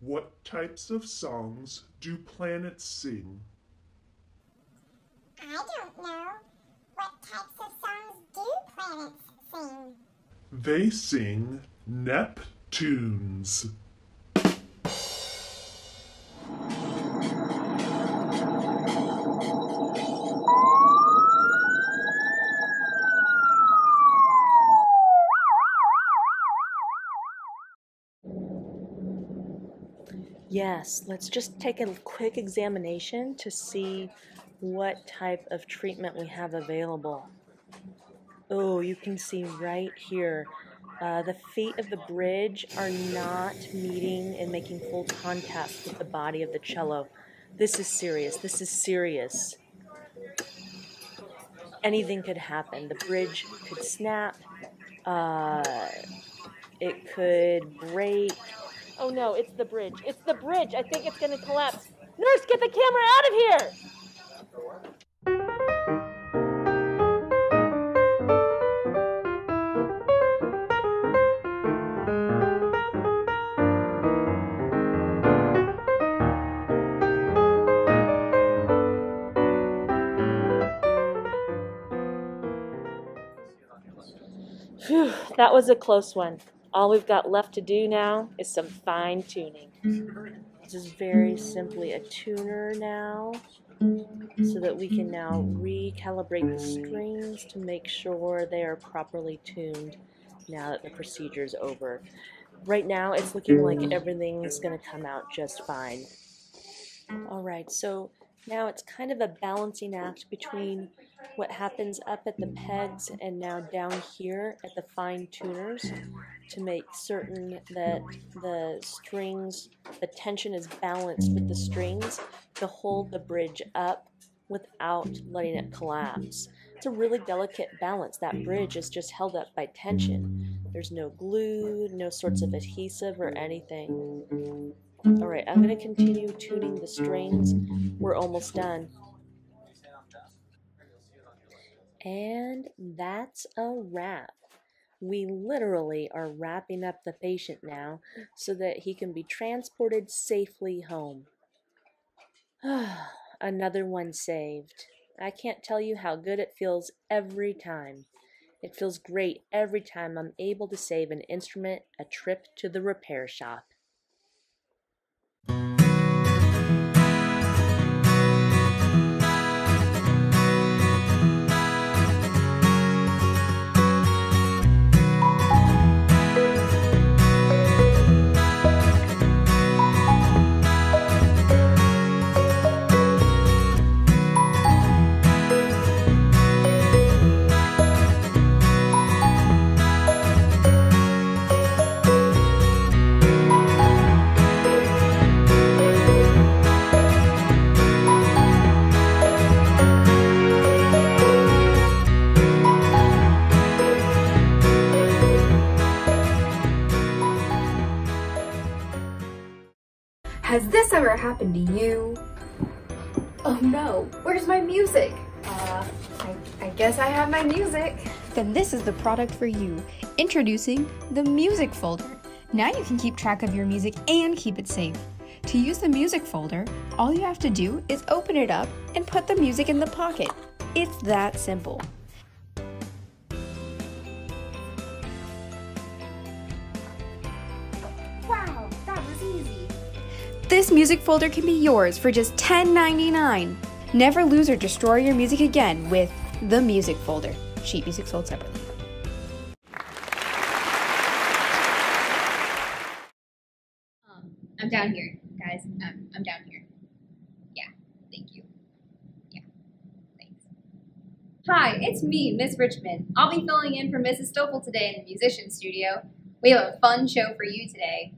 What types of songs do planets sing? I don't know. What types of songs do planets sing? They sing Neptunes. Yes, let's just take a quick examination to see what type of treatment we have available. Oh, you can see right here, the feet of the bridge are not meeting and making full contact with the body of the cello. This is serious. This is serious. Anything could happen. The bridge could snap. It could break. Oh no, it's the bridge. It's the bridge. I think it's going to collapse. Nurse, get the camera out of here! Phew, that was a close one. All we've got left to do now is some fine tuning. This is very simply a tuner now, so that we can now recalibrate the strings to make sure they are properly tuned now that the procedure is over. Right now it's looking like everything's going to come out just fine. Alright, so now it's kind of a balancing act between what happens up at the pegs and now down here at the fine tuners to make certain that the strings, the tension is balanced with the strings to hold the bridge up without letting it collapse. It's a really delicate balance. That bridge is just held up by tension. There's no glue, no sorts of adhesive or anything. Alright, I'm going to continue tuning the strings. We're almost done. And that's a wrap. We literally are wrapping up the patient now so that he can be transported safely home. Another one saved. I can't tell you how good it feels every time. It feels great every time I'm able to save an instrument a trip to the repair shop. Has this ever happened to you? Oh no, where's my music? I guess I have my music. Then this is the product for you. Introducing the Music Folder. Now you can keep track of your music and keep it safe. To use the Music Folder, all you have to do is open it up and put the music in the pocket. It's that simple. Wow, that was easy. This music folder can be yours for just $10.99. Never lose or destroy your music again with the Music Folder. Sheet music sold separately. I'm down here, guys. I'm down here. Yeah, thank you. Yeah, thanks. Hi, it's me, Miss Richmond. I'll be filling in for Mrs. Stoffel today in the musician studio. We have a fun show for you today.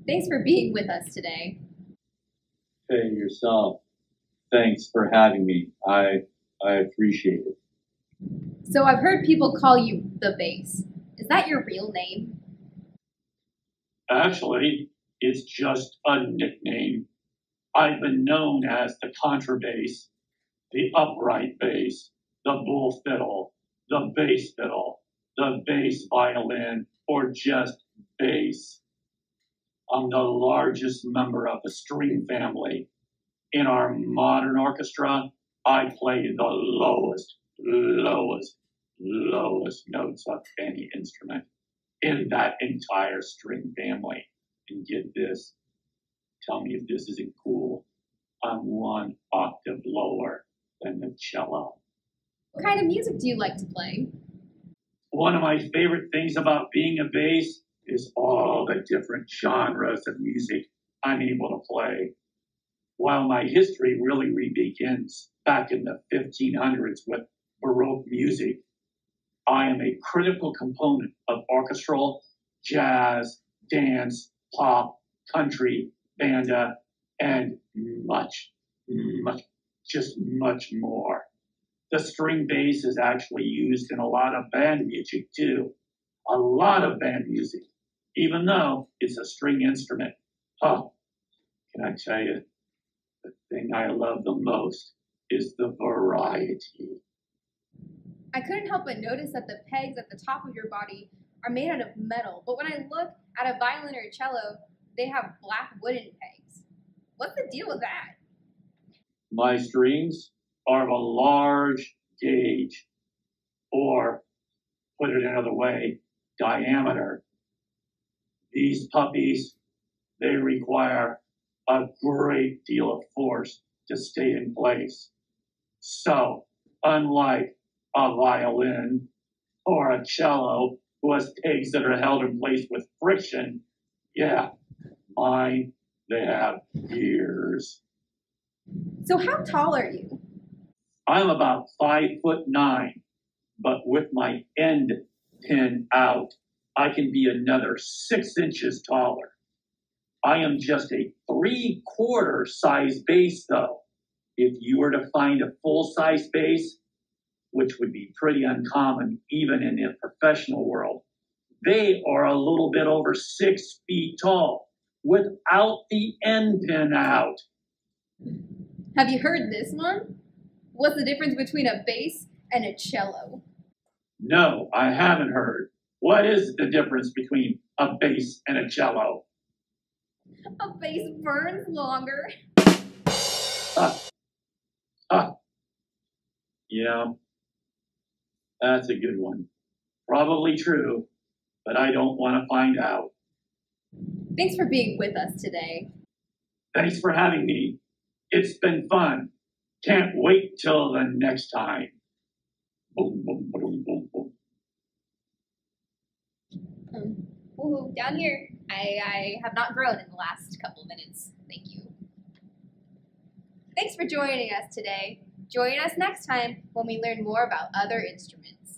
Thanks for being with us today. Hey, yourself. Thanks for having me. I appreciate it. So I've heard people call you the Bass. Is that your real name? Actually, it's just a nickname. I've been known as the contrabass, the upright bass, the bull fiddle, the bass fiddle, the bass violin, or just bass. I'm the largest member of the string family. In our modern orchestra, I play the lowest notes of any instrument in that entire string family. And get this, tell me if this isn't cool. I'm 1 octave lower than the cello. What kind of music do you like to play? One of my favorite things about being a bass is all the different genres of music I'm able to play. While my history really begins back in the 1500s with Baroque music, I am a critical component of orchestral, jazz, dance, pop, country, banda, and much more. The string bass is actually used in a lot of band music too. A lot of band music, even though it's a string instrument. Can I tell you, the thing I love the most is the variety. I couldn't help but notice that the pegs at the top of your body are made out of metal, but when I look at a violin or a cello, they have black wooden pegs. What's the deal with that? My strings are of a large gauge, or, put it another way, diameter. These puppies, they require a great deal of force to stay in place. So, unlike a violin or a cello who has pegs that are held in place with friction, yeah, mine, they have gears. So how tall are you? I'm about 5'9", but with my end pin out, I can be another 6 inches taller. I am just a 3/4 size bass though. If you were to find a full-size bass, which would be pretty uncommon even in the professional world, they are a little bit over 6 feet tall without the end pin out. Have you heard this one? What's the difference between a bass and a cello? No, I haven't heard. What is the difference between a bass and a cello? A bass burns longer. Yeah, that's a good one. Probably true, but I don't want to find out. Thanks for being with us today. Thanks for having me. It's been fun. Can't wait till the next time. Boom, boom, boom, boom, boom. Woohoo, down here. I have not grown in the last couple minutes. Thank you. Thanks for joining us today. Join us next time when we learn more about other instruments.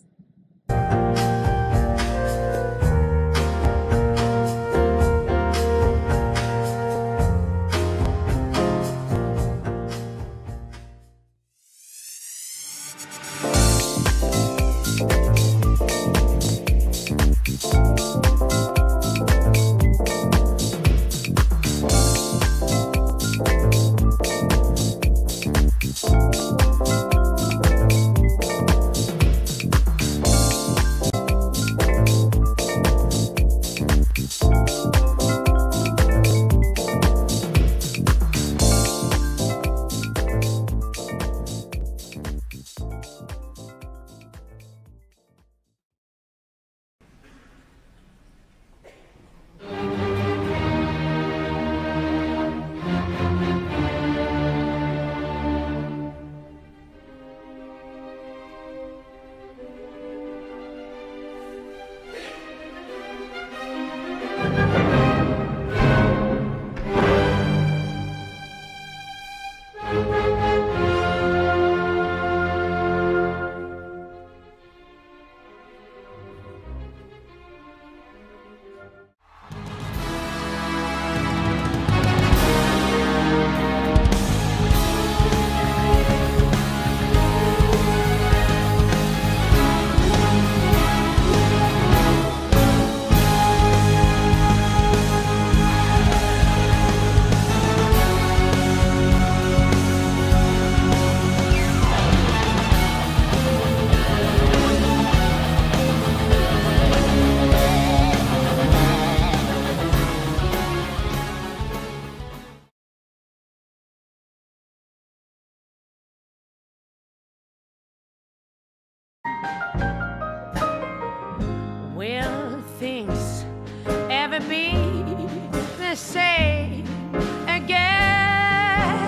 never be the same again.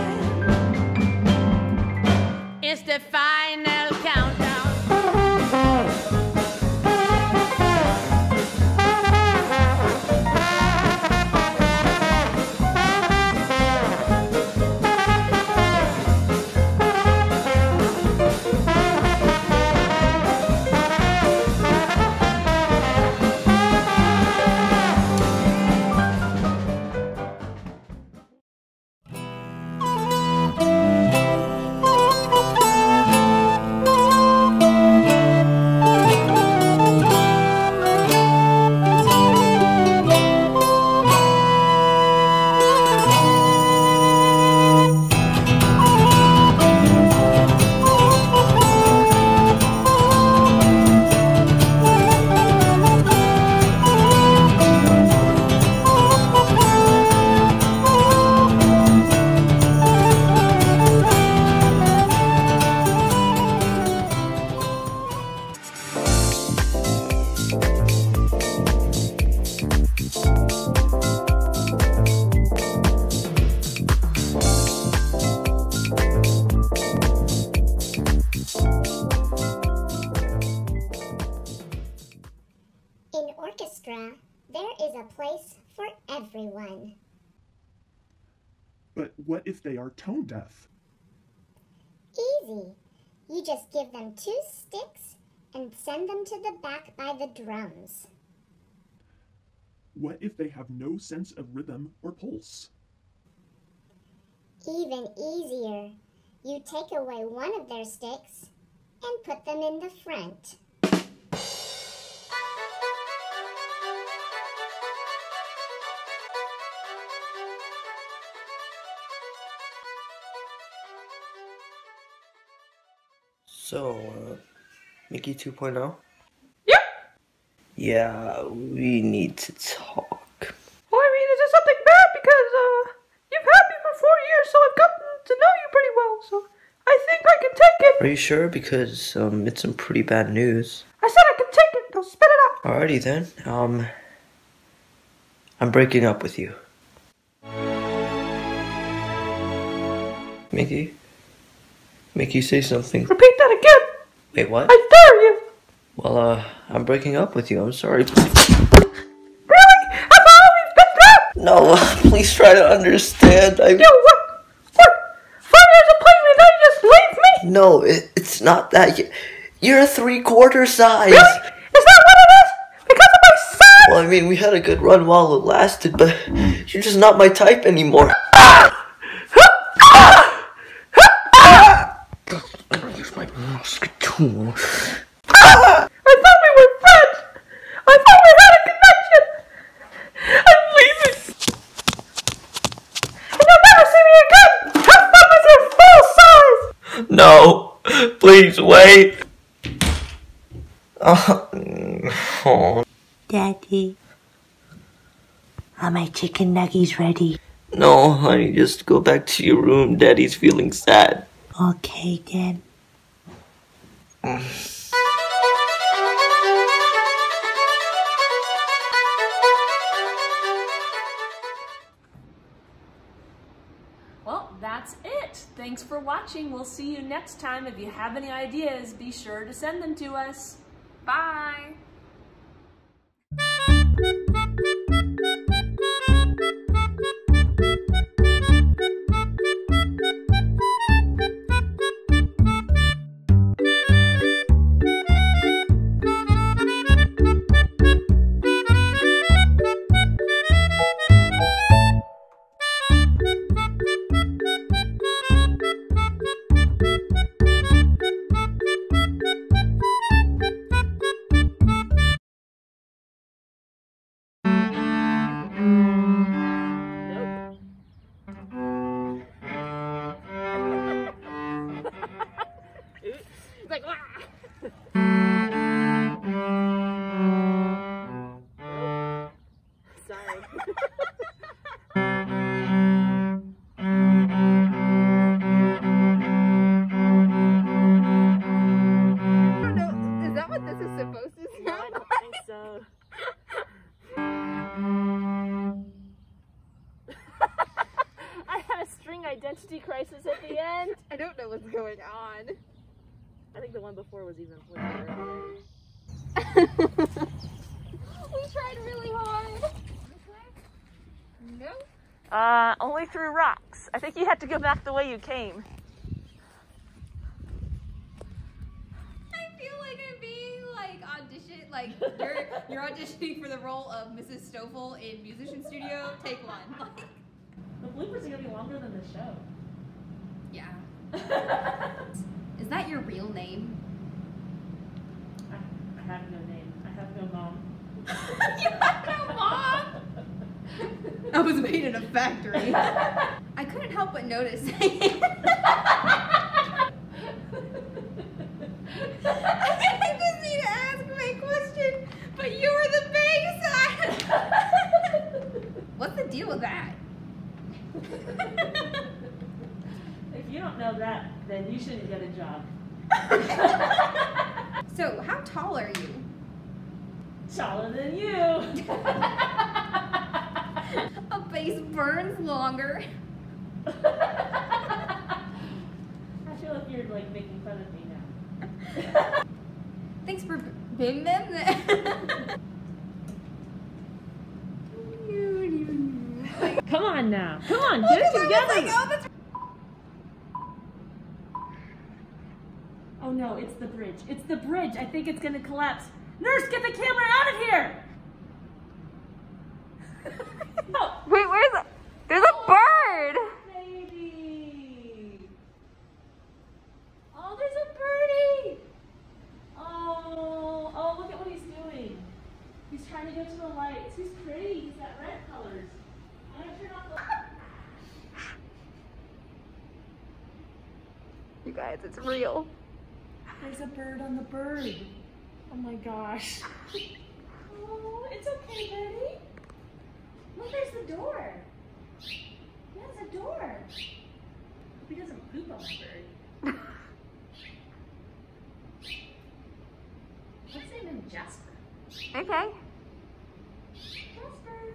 It's the final countdown. In orchestra, there is a place for everyone. But what if they are tone deaf? Easy. You just give them 2 sticks and send them to the back by the drums. What if they have no sense of rhythm or pulse? Even easier. You take away one of their sticks and put them in the front. So, Mickey 2.0? Yep. Yeah, we need to talk. Well, I mean, is it something bad? Because, you've had me for 4 years, so I've gotten to know you pretty well, so I think I can take it. Are you sure? Because, it's some pretty bad news. I said I can take it, now spit it out. Alrighty then, I'm breaking up with you. Mickey, say something. Repeat that again. Wait, what? I dare you. Well, I'm breaking up with you, I'm sorry. Really? After all we've been through? No, please try to understand. Yo, what? 5 years of playing and now you just leave me? No, it's not that. You're a 3/4 size. Really? Is that what it is? Because of my size? Well, I mean, we had a good run while it lasted, but you're just not my type anymore. Use my musketeer. I thought we were friends. I thought we had a connection. I'm leaving. And you'll never see me again. Have fun with your full size. No, please wait. Oh. Daddy, are my chicken nuggies ready? No, honey, just go back to your room. Daddy's feeling sad. Okay, then. Well, that's it. Thanks for watching. We'll see you next time. If you have any ideas, be sure to send them to us. Bye. was even put there. We tried really hard. No. Only through rocks. I think you had to go back the way you came. I feel like I'm being like auditioned, like you're auditioning for the role of Mrs. Stoffel in Musician Studio. Take one. The bloopers are gonna be longer than the show. Yeah. Is that your real name? I have no name. I have no mom. You have no mom? I was made in a factory. I couldn't help but notice. I just need to ask my question, but you were the base. What's the deal with that? If you don't know that, then you shouldn't get a job. So, how tall are you? Taller than you. A base burns longer. I feel like you're like making fun of me now. Thanks for being them. Come on now. Come on, get it together. Oh no, it's the bridge. It's the bridge. I think it's gonna collapse. Nurse, get the camera out of here! Oh. Wait, where's it? There's a bird! Baby! Oh, there's a birdie! Oh, look at what he's doing. He's trying to go to the lights. He's pretty. He's got red colors. I'm gonna turn off the... You guys, it's real. There's a bird on the bird. Oh my gosh. Oh, it's okay, buddy. Look, there's the door. There's a door. Hope he doesn't poop on my bird. Let's name him Jasper. Okay. Jasper.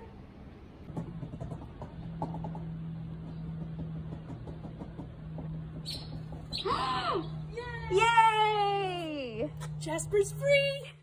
Yay! Jasper's free.